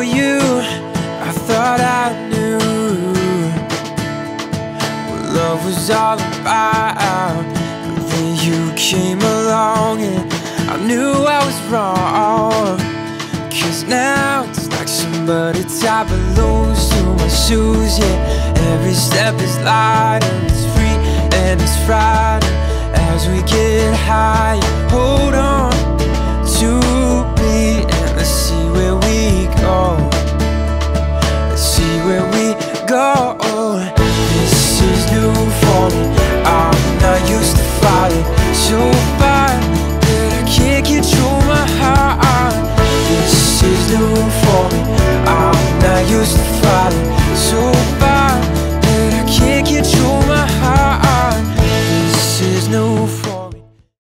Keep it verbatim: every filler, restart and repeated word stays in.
you, I thought I knew what love was all about. But then you came along and I knew I was wrong. Cause now it's like somebody tied balloons to my shoes, yeah. Every step is lighter, it's free and it's Friday. As we get higher, hold on to me and let's see where we go. Let's see where we go. This is new for me, I'm not used to falling so far that I can't control my heart. This is new for me, I'm not used to falling